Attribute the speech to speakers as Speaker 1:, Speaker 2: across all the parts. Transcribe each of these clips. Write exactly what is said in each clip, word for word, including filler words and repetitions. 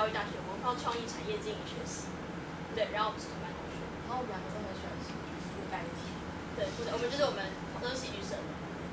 Speaker 1: 教育大学文化创意产业经营学系，对，然后我们是同班同学。
Speaker 2: 然后我们两个都很喜欢戏剧，附带一起。
Speaker 1: 对，我们就是我们都是戏剧社的。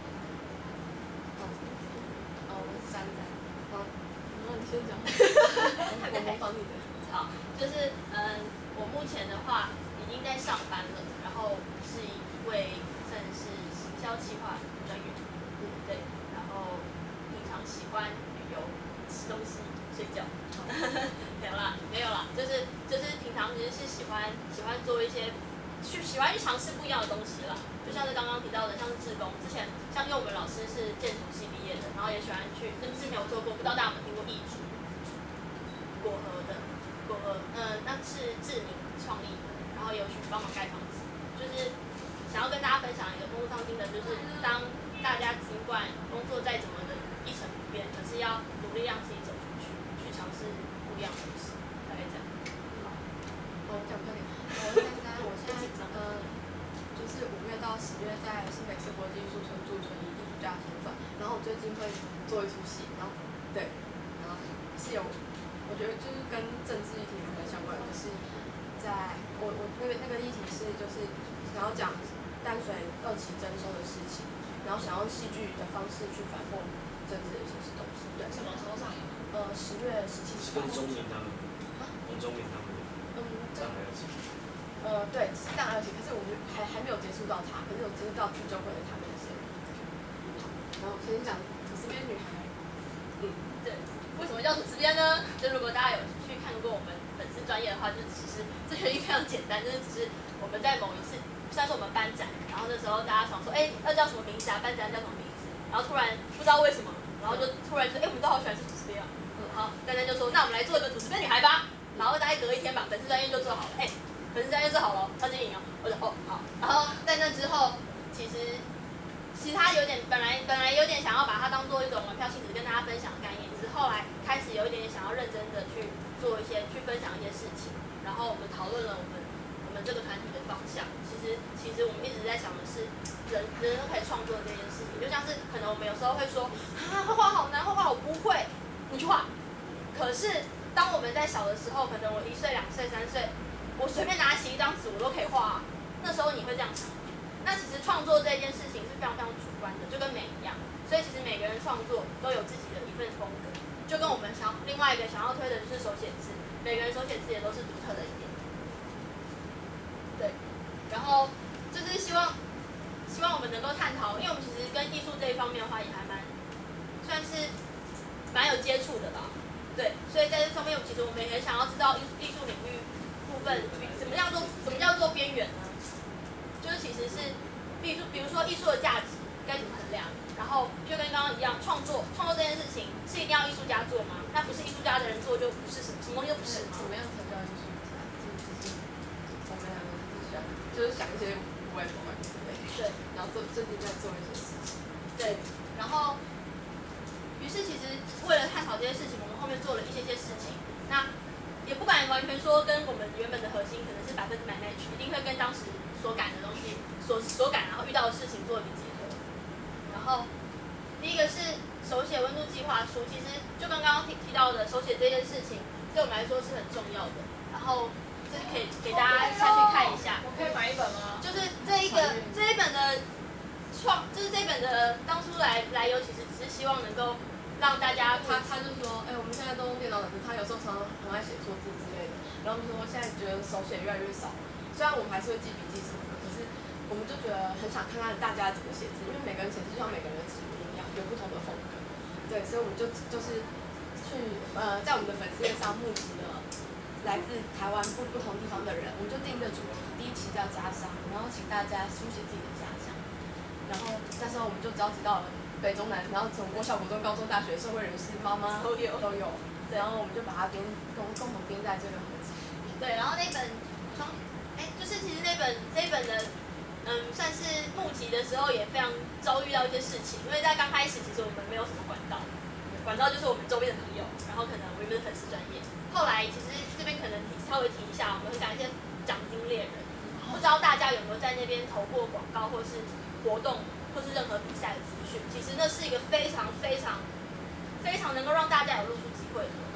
Speaker 2: 哦，我是山仔。好，那你先讲。我模仿你的。
Speaker 1: 好，就是嗯，我目前的话已经在上班了，然后是一位算是行销企划专员，嗯，对，然后平常喜欢旅游、吃东西、睡觉，没有啦，没有啦，就是就是平常其实是喜欢喜欢做一些去喜欢去尝试不一样的东西啦，就像是刚刚提到的，像是志工，之前像因为我们老师是建筑系毕业的，然后也喜欢去，跟之前有做过，不知道大家有没有听过艺术果核的。果核，嗯，那是志明创意的，然后有去帮忙盖房子，就是想要跟大家分享一个工作上听的，就是当大家尽管工作再怎么的一成不变，可是要努力让自己走出去，去尝试不一样的东西，大概这样。
Speaker 2: 我讲快点，我现在我现在呃，就是五月到十月在新北市国际艺术村驻村以艺术家的身份，然后我最近会做一出戏，然后对，然后是有。我觉得就是跟政治议题还蛮相关的，就是在我我那个那个议题是就是想要讲淡水二期征收的事情，然后想用戏剧的方式去反驳政治的一些东西。对。
Speaker 3: 什么时候上映？
Speaker 2: 呃，十月十七号。
Speaker 4: 是跟钟明他们，跟钟明他们。
Speaker 2: 嗯，这。
Speaker 4: 上海二期。
Speaker 2: 呃，对，是上海二期，可是我们还还没有接触到他，可是有接触到剧中会的他们那些。然后先讲吐司边女孩。
Speaker 1: 嗯，对。为什么叫吐司边呢？就如果大家有去看过我们粉丝专业的话，就其实这原因非常简单，就是只是我们在某一次，算是我们班展，然后那时候大家想说，哎，要叫什么名字啊？班展要叫什么名字？然后突然不知道为什么，然后就突然说，哎，我们都好喜欢吃吐司边啊。嗯，好，丹丹就说，那我们来做一个吐司边女孩吧。然后大概隔一天吧，粉丝专业就做好了。哎，粉丝专业做好了，超级赢哦。我说哦好。然后在那之后，其实。其实他有点本来本来有点想要把它当做一种门票性质跟大家分享的概念，只是后来开始有一点点想要认真的去做一些去分享一些事情，然后我们讨论了我们我们这个团体的方向。其实其实我们一直在想的是人人都可以创作这件事情，就像是可能我们有时候会说啊画画好难，画画我不会，你去画。可是当我们在小的时候，可能我一岁两岁三岁，我随便拿起一张纸我都可以画、啊，那时候你会这样想。那其实创作这件事情是非常非常主观的，就跟美一样，所以其实每个人创作都有自己的一份风格，就跟我们想另外一个想要推的就是手写字，每个人手写字也都是独特的一点。对，然后就是希望希望我们能够探讨，因为我们其实跟艺术这一方面的话也还蛮算是蛮有接触的吧，对，所以在这方面其实我们也很想要知道艺术艺术领域部分怎么样做怎么叫做边缘呢？就是其实是，比如比如说艺术的价值该怎么衡量，然后就跟刚刚一样，创作创作这件事情是一定要艺术家做吗？那不是艺术家的人做就不是什么什么东西都不是吗？
Speaker 2: 怎么样才叫艺术家？就是我们两个就是想，就是想一些无为不为之类的。对。然后做最近在做一些事情。
Speaker 1: 对。然后，于是其实为了探讨这些事情，我们后面做了一些些事情。那也不敢完全说跟我们原本的核心可能是百分之百 match， 一定会跟当时所感的东西，所所感，然后遇到的事情做一个结合。然后第一个是手写温度计划书，其实就跟刚刚提提到的手写这件事情，对我们来说是很重要的。然后这是可以给大家下去看一下。
Speaker 3: 我可以买一本吗？
Speaker 1: 就是这一个这一本的创，就是这本的当初来来由，其实只是希望能够让大家
Speaker 2: 他他就说，哎、欸，我们现在都用电脑写，他有时候常常很爱写错字之类的。然后我们说现在觉得手写越来越少，虽然我们还是会记笔记什么的，可是我们就觉得很想看看大家怎么写字，因为每个人写字就像每个人的指纹一样，有不同的风格。对，所以我们就就是去呃在我们的粉丝页上募集了来自台湾不不同地方的人，我们就定一个主题，第一期叫家乡，然后请大家书写自己的家乡。然后那时候我们就召集到了北中南，然后从国小、国中、高中、大学、社会人士、妈妈
Speaker 1: 都有
Speaker 2: 都有，对，然后我们就把它编共共同编在这个合集。
Speaker 1: 对，然后那本从哎，就是其实那本这一本的，嗯，算是募集的时候也非常遭遇到一些事情，因为在刚开始其实我们没有什么管道，管道就是我们周边的朋友，然后可能我们的粉丝专业。后来其实这边可能提稍微提一下，我们很感谢奖金猎人，不知道大家有没有在那边投过广告或是活动或是任何比赛的资讯？其实那是一个非常非常非常能够让大家有露出机会的。那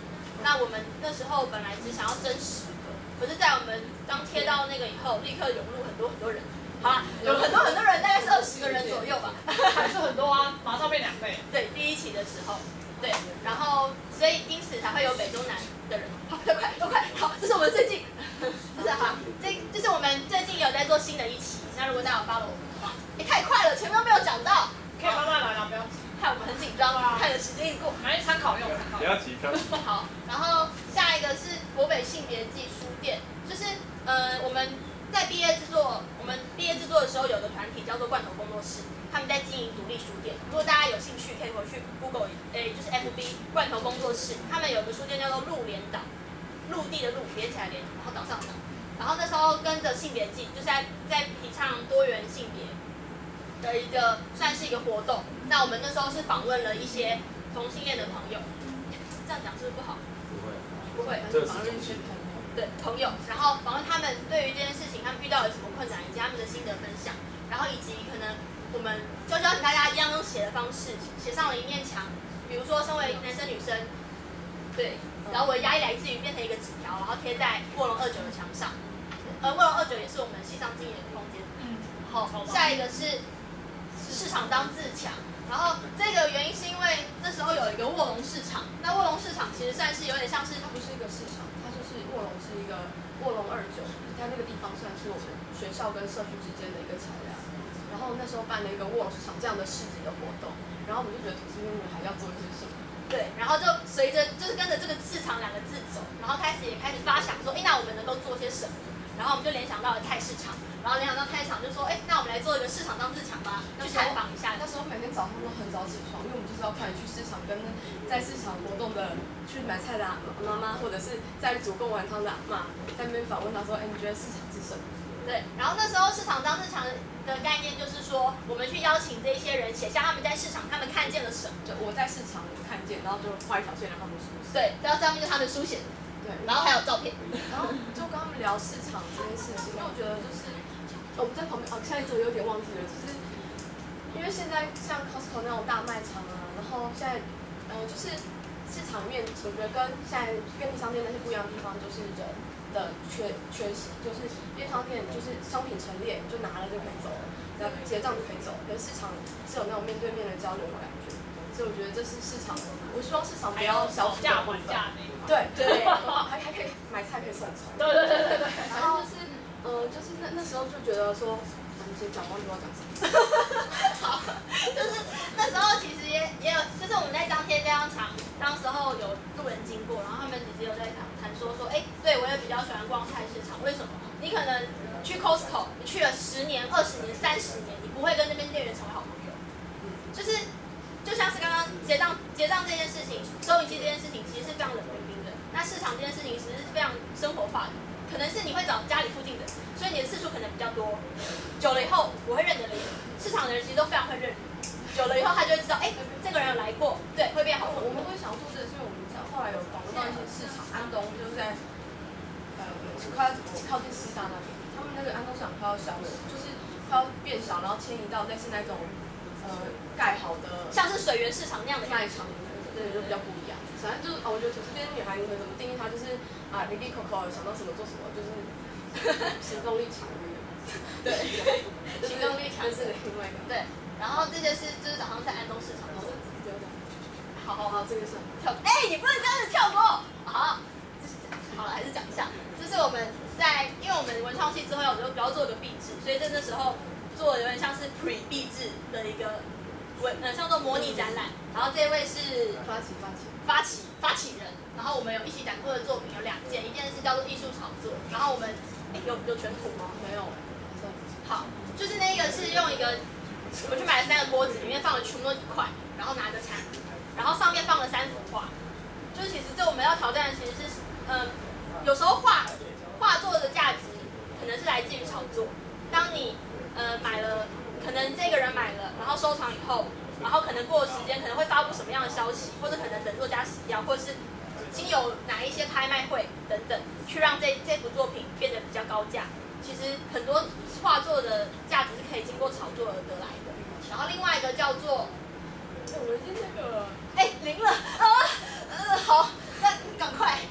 Speaker 1: 那我们那时候本来只想要争十个，可是在我们刚贴到那个以后，立刻涌入很多很多人。好啦，有很多很多人，大概是二十个人左右吧，
Speaker 3: 还是很多啊，马上变两倍。
Speaker 1: 对，第一期的时候，对，然后所以因此才会有北中南的人。好，都快都快，好，这是我们最近，就是好，这就是我们最近有在做新的一期。那如果大家有 follow 我们的话，也太快了，前面都没有讲到，
Speaker 3: 可以慢慢来啦，不要急。
Speaker 1: 害我们很紧张，看着时间一过。
Speaker 3: 来参考用，参考。
Speaker 4: 不要急，不要急。
Speaker 1: 好，然后下一个是国北性别技书店，就是呃我们。在毕业制作，我们毕业制作的时候，有个团体叫做罐头工作室，他们在经营独立书店。如果大家有兴趣，可以回去 Google， 诶，就是 F B 罐头工作室，他们有个书店叫做陆连岛，陆地的陆连起来连，然后岛上岛。然后那时候跟着性别季，就是在在提倡多元性别的一个算是一个活动。那我们那时候是访问了一些同性恋的朋友，这样讲是不是不好？
Speaker 4: 不会，
Speaker 1: 不会，
Speaker 4: 这是
Speaker 2: 访问一些朋友。
Speaker 1: 对朋友，然后访问他们对于这件事情，他们遇到了什么困难，以及他们的心得分享，然后以及可能我们就邀请大家一样用写的方式写上了一面墙，比如说身为男生女生，对，然后我的压力来自于变成一个纸条，然后贴在卧龙二九的墙上，而卧龙二九也是我们系上经营的空间。嗯，好，下一个是市场当自强。然后这个原因是因为那时候有一个卧龙市场，那卧龙市场其实算是有点像是
Speaker 2: 它不是一个市场。卧龙是一个卧龙二九，它那个地方算是我们学校跟社区之间的一个桥梁。然后那时候办了一个卧龙市场这样的市集的活动，然后我们就觉得同性恋女孩要做一些什么。
Speaker 1: 对，然后就随着就是跟着这个市场两个字走，然后开始也开始发想说，哎，那我们能够做些什么？然后我们就联想到了菜市场，然后联想到菜市场就说，哎，那我们来做一个市场当自强吧，去采访一下。
Speaker 2: 那时候每天早上都很早起床，因为我们就是要快点去市场跟在市场活动的去买菜的妈妈，或者是在煮贡丸汤的阿嬷，在那边访问她说，哎，你觉得市场是什么？
Speaker 1: 对，然后那时候市场当自强的概念就是说，我们去邀请这些人写下他们在市场他们看见了什么。
Speaker 2: 就我在市场看见，然后就画一条线让他们书写。
Speaker 1: 对，然后上面就是他们书写的。
Speaker 2: 对，
Speaker 1: 然后还有照片。
Speaker 2: 然后就跟他们聊市场这件事情，因为我觉得就是我们在旁边哦，下一周有点忘记了，就是因为现在像 Costco 那种大卖场啊，然后现在呃就是市场里面，我觉得跟现在便利商店那些不一样的地方，就是人的缺缺席，就是便利商店就是商品陈列，就拿了就可以走了，然后结账就可以走，可是市场是有那种面对面的交流的感觉。所以我觉得这是市场，我希望市场不要消除的部分。对对，还还可以买菜可以送菜。
Speaker 3: 对对对对对。
Speaker 2: 然后就是呃，就是那那时候就觉得说，我们先讲，忘记我要讲什么。
Speaker 1: 好，就是那时候其实也也有，就是我们在张贴这张墙，当时候有路人经过，然后他们其实有在谈谈说说，哎，对我也比较喜欢逛菜市场，为什么？你可能去 Costco， 你去了十年、二十年、三十年，你不会跟那边店员成为好朋友，就是就像是刚刚结账结账这件事情，收银机这件事情，其实是非常冷冰冰的。那市场这件事情其实是非常生活化的，可能是你会找家里附近的，所以你的次数可能比较多。久了以后，我会认得脸。市场的人其实都非常会认人，久了以后他就会知道，哎，这个人有来过，对，会变好朋友。
Speaker 2: 我们会想做这个，是因为我们后来有访问到一些市场，安东就是在呃快靠近师大那边，他们那个安东市场快要消了，就是快要变小，然后迁移到类似那种呃盖好的，
Speaker 1: 像是水源市场那样的
Speaker 2: 卖场，对，就比较不一样。反正就是哦，我觉得土司边女孩你会怎么定义她？就是啊，里里口口想到什么做什么，就是行动力强的。对，
Speaker 1: 行动力强
Speaker 2: 是另外一个。
Speaker 1: 对，然后这些是就是早上在安东市场做的。好好好，
Speaker 2: 这个是
Speaker 1: 跳，哎，你不能这样子跳过。好，好了，还是讲一下，这是我们在，因为我们文创系之后要要做一个壁纸，所以在那时候做的有点像是 pre 壁纸的一个文，呃，叫做模拟展览。然后这位是
Speaker 2: 发起发起
Speaker 1: 发起发起人，然后我们有一起展过的作品有两件，一件是叫做艺术炒作，然后我们哎有有全图吗？
Speaker 2: 没有。
Speaker 1: 好，就是那个是用一个，我去买了三个锅子，里面放了全部都一块，然后拿个铲，然后上面放了三幅画。就是其实这我们要挑战的其实是，嗯、呃，有时候画画作的价值可能是来自于炒作。当你呃买了，可能这个人买了，然后收藏以后，然后可能过了时间可能会发布什么样的消息，或者可能等作家死掉，或者是经由哪一些拍卖会等等，去让这这幅作品变得比较高价。其实很多画作的价值是可以经过炒作而得来的。然后另外一个叫做，
Speaker 2: 我们已经那个，
Speaker 1: 哎，零了啊，呃，好，那赶快，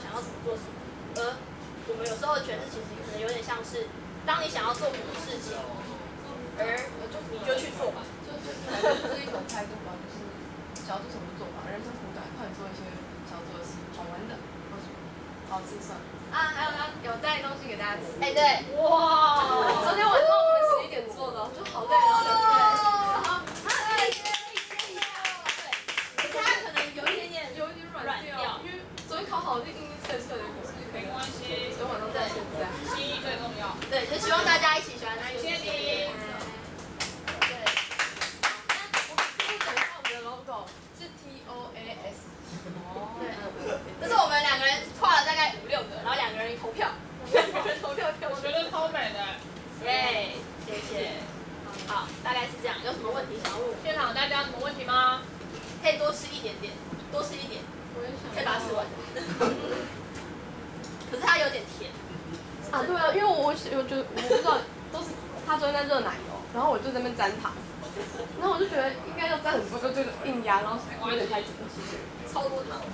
Speaker 1: 想要怎么做什么。而我们有时候的诠释其实可能有点像是，当你想要做某个事情，而就你就去做吧。
Speaker 2: 就就是一种态度吧，就是想要做什么就做吧，人生苦短，快点做一些想要做的事，好玩的，或是好吃算啊，还有呢，有带东西给大家吃。
Speaker 1: 哎、对，
Speaker 3: 哇！
Speaker 2: 昨天晚上我们十一点做的，就好累，然后就
Speaker 1: 然后他可以接一些对，可是他可能有一点点
Speaker 2: 有一点软掉，因为昨天考好就硬硬脆脆的，可是可以
Speaker 3: 没关系，
Speaker 2: 昨天晚上到现在。
Speaker 3: 心意最重要。
Speaker 1: 对，就希望大家一起喜欢那个。
Speaker 3: 谢谢你。
Speaker 1: 对，
Speaker 2: 我们今天讲一下我们的 logo 是 T O A S。
Speaker 1: 对，这是我们两个人画了大概五六个，然后两个人投票，两个人投票票
Speaker 3: 我觉得超美的。
Speaker 1: 耶，谢谢。好，大概是这样。有什么问题想要问我？
Speaker 3: 现场大家有什么问题吗？
Speaker 1: 可以多吃一点点，多吃一点，
Speaker 2: 我也想
Speaker 1: 可以把它吃完。可是它有点甜。
Speaker 2: 啊，对啊，因为我我我觉得我不知道，都是他昨天在热奶油，然后我就在那边沾糖，然后我就觉得应该要沾很多，就这个硬压，然后有点太紧了，
Speaker 1: 超多糖。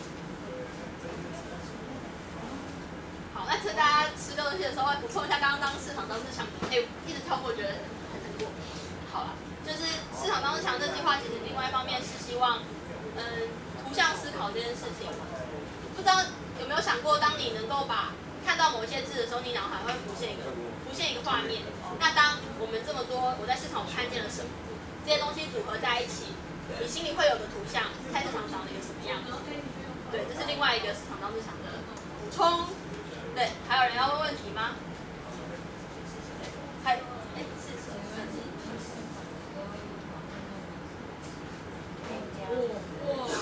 Speaker 1: 好，那趁大家吃东西的时候，补充一下刚刚当市场当市场，哎、一直跳过，觉得很难过。好了，就是市场当市场这计划，其实另外一方面是希望，嗯，图像思考这件事情，不知道有没有想过，当你能够把看到某一些字的时候，你脑海会浮现一个浮现一个画面。那当我们这么多，我在市场我看见了什么，这些东西组合在一起，你心里会有个图像，菜市场长了一个什么样子？对，这是另外一个市场当市场的补充。对，还有人要问问题吗？还，哎，是什么问题？
Speaker 3: 哇！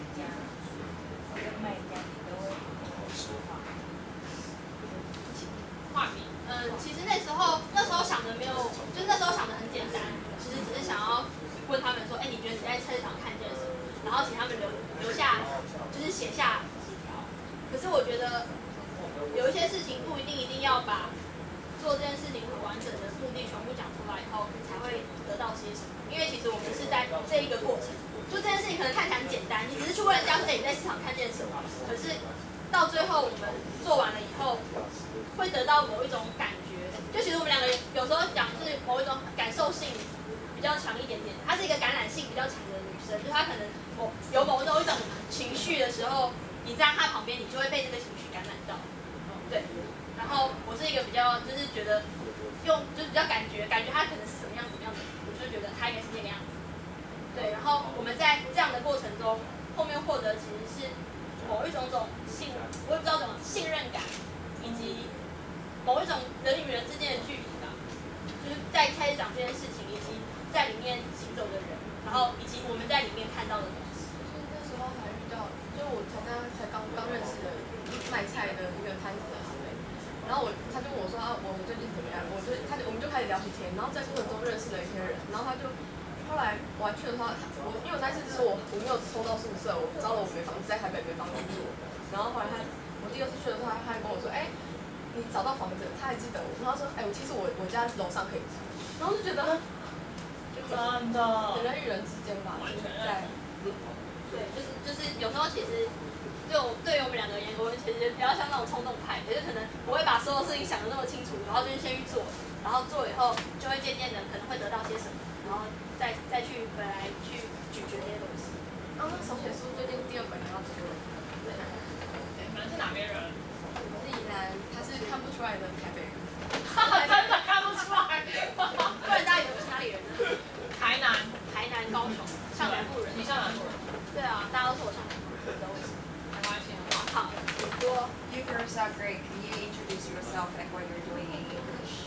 Speaker 3: 画笔。
Speaker 1: 嗯，其实那时候那时候想的没有，就是那时候想的很简单，其实只是想要问他们说，哎，你觉得你在菜市场看见了什么？然后请他们留留下，就是写下几条。可是我觉得有一些事情不一定一定要把做这件事情很完整的目的全部讲出来以后，你才会得到些什么。因为其实我们是在这一个过程，就这件事情可能看起来很简单，你只是去问人家说，哎，你在市场看见什么？可是到最后我们做完了以后，会得到某一种感觉。就其实我们两个有时候讲是某一种感受性比较强一点点，她是一个感染性比较强的女生，就她可能某有某种一种情绪的时候，你在她旁边，你就会被这个情绪感染到。对，然后我是一个比较就是觉得用就是比较感觉感觉她可能是什么样怎么样的，我就觉得她应该是这个样子。对，然后我们在这样的过程中，后面获得其实是某一种种信，我也不知道怎么信任感，以及某一种人与人之间的距离吧，就是在菜市场这件事情，以及在里面行走的人，然后以及我们在里面看到的东西。
Speaker 2: 就是那时候还遇到，就是我才刚才刚刚认识的卖菜的一个摊子的阿妹，然后我他就问我说啊，我们最近怎么样？我就他就我们就开始聊起天，然后在过程中认识了一些人，然后他就。后来我还去的时候，我因为我那次是说我我没有抽到宿舍，我招了我没房子，在台北没房子住。然后后来他，我第二次去的时候，他还跟我说，哎，你找到房子，他还记得我。然后他说，哎，我其实我我家楼上可以住。然后就觉得，
Speaker 3: 真的。
Speaker 2: 人与人之间吧，就是在，
Speaker 1: 对，就是就是有时候其实，就对于我们两个而言，我们其实比较像那种冲动派，也就可能不会把所有事情想得那么清楚，然后就是先去做，然后做以后就会渐渐的可能会得到些什么。然后再再去回来去咀嚼这些东西。
Speaker 2: 然后那手写书最近第二本要出了。对。
Speaker 3: 你们是哪边人？
Speaker 2: 我是宜兰，他是看不出来的台北人。
Speaker 3: 哈哈，真的看不出来。
Speaker 1: 不然大家以为我是哪里人呢？
Speaker 3: 台南。
Speaker 1: 台南、高雄，上南部人。
Speaker 3: 你上南部人？
Speaker 1: 对啊，大家都说我上南部人，不知道为什么。
Speaker 3: 没关系。
Speaker 1: 好，请说。
Speaker 5: You girls are great. Can you introduce yourself and what you're doing in English?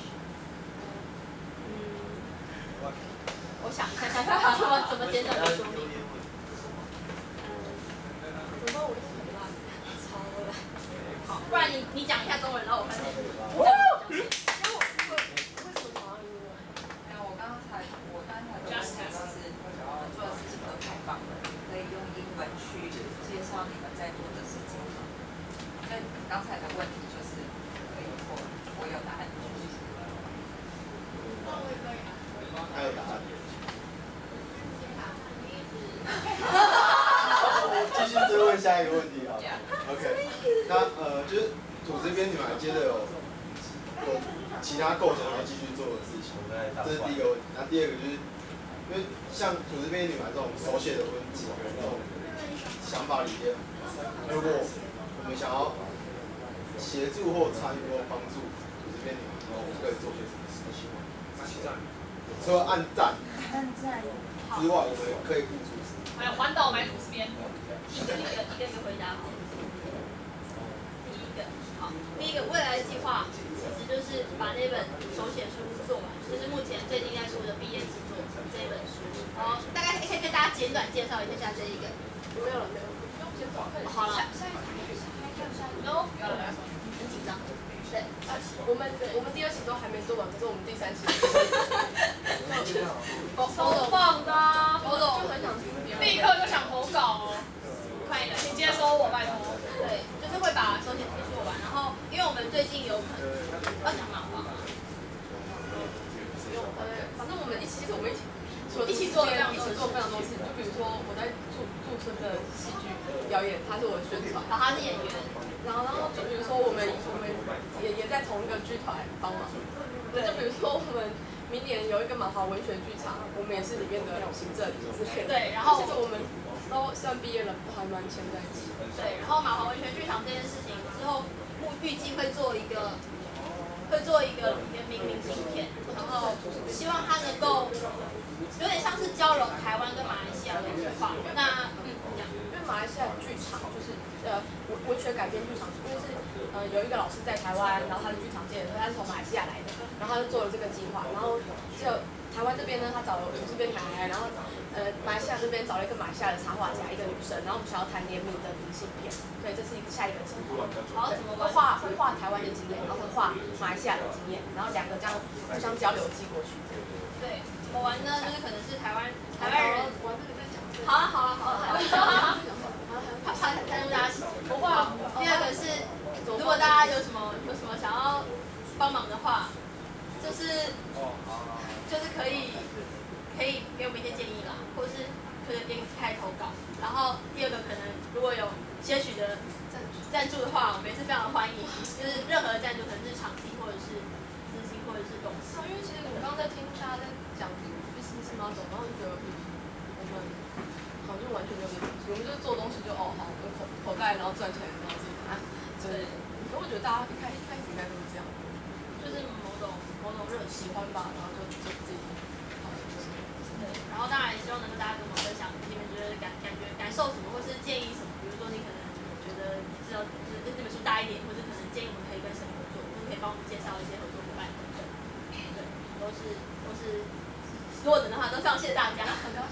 Speaker 1: 我想一下下怎么怎么简短的说明。
Speaker 2: 怎么我一直很烂，超烂。
Speaker 1: 好，不然你你讲一下中文，然后我翻译。
Speaker 2: 哇！因为我我为什么想要英文？
Speaker 5: 没有，我刚才我刚才的问题是，我们做的事情都太棒了，可以用英文去介绍你们在做的事情吗？所以刚才的问题就是可以我我有答案。
Speaker 2: 那我也可以啊。
Speaker 6: 还有答案。继续追问下一个问题好了。OK，那呃， 呃，就是组织编女孩接着有有其他构想要继续做的事情，这是第一个问题。那第二个就是，因为像组织编女孩这种手写的文字，这种想法理念，如果我们想要协助或参与或帮助组织编女孩，然后我们可以做些什么事情？除了按赞之外，我们可以付出什么？
Speaker 3: 还有环岛买吐司边。
Speaker 1: 一个一个一个一个回答好。第一个，好，第一个未来的计划其实就是把那本手写书做完，就是目前最近在出的毕业制作这一本书。然后大概可以跟大家简短介绍一下这一个。
Speaker 2: 没有了，没有了。
Speaker 1: 好了。
Speaker 3: no， 不要了，
Speaker 1: 很紧张。对，
Speaker 2: 我们我们第二期都还没做完，可是我们第三期。
Speaker 3: 超棒的，
Speaker 2: 我就很想听别人。
Speaker 3: 立刻就想投稿哦。快点，请接收我，拜托。
Speaker 1: 对，就是会把手写书做完，然后因为我们最近有可能要讲嘛，好吧？
Speaker 2: 呃，反正我们一起，其实我们一起。
Speaker 1: 一起做了非常
Speaker 2: 一起做非常多事，就比如说我在驻驻村的戏剧表演，他是我的宣传，
Speaker 1: 然后他是演员，
Speaker 2: 然后然后就比如说我们我们也也在同一个剧团帮忙，对，就比如说我们明年有一个马华文学剧场，我们也是里面的行政之类的，
Speaker 1: 对，然后
Speaker 2: 其实我们都算毕业了，还蛮牵在一起，
Speaker 1: 对，然后马华文学剧场这件事情之后预计会做一个。会做一个联名明信片，然后希望它能够有点像是交融台湾跟马来西亚的文化。那嗯，这样，
Speaker 2: 因为马来西亚剧场就是呃文文学改编剧场，因为是呃有一个老师在台湾，然后他的剧场界，他是从马来西亚来的，然后他就做了这个计划，然后只有台湾这边呢，他找了组织编排，然后呃马来西亚这边找了一个马来西亚的插画家，一个女生，然后我们想要谈联名的明信片，所以这是一个下一个计划。
Speaker 1: 好，怎么
Speaker 2: 会画会画台湾的经验，然后会画马来西亚的经验，然后两个这样互相交流寄过去。
Speaker 1: 对，怎么玩呢？就是可能是台湾台湾人
Speaker 2: 玩这个在讲。
Speaker 1: 好啊好啊好啊，怕怕太入大家喜。不会啊。第二个是，如果大家有什么有什么想要帮忙的话，就是就是可以可以给我们一些建议啦，或是可能给你开投稿。然后第二个可能如果有些许的赞助的话，我们也是非常的欢迎，就是任何的赞助，可能是场地或者是资金或者是东西。
Speaker 2: 因为其实我刚刚在听大家在讲 business model， 然后就觉得我们好像完全没有 business， 我们就是做东西就哦好，有口口袋，然后赚钱，然后自己拿。对。可我觉得大家一开一开始应该都是这样，
Speaker 1: 就是某种某种热
Speaker 2: 喜欢吧，然后就就自己。
Speaker 1: 对，然后当然也希望能够大家跟我们分享你们觉得感感觉感受什么，或是建议什么，比如说你可能觉得你知道就是这本书大一点，或者可能建议我们可以跟谁合作，或者可以帮我们介绍一些合作伙伴等等。对，都是都是，如果等的话都非常谢谢大家。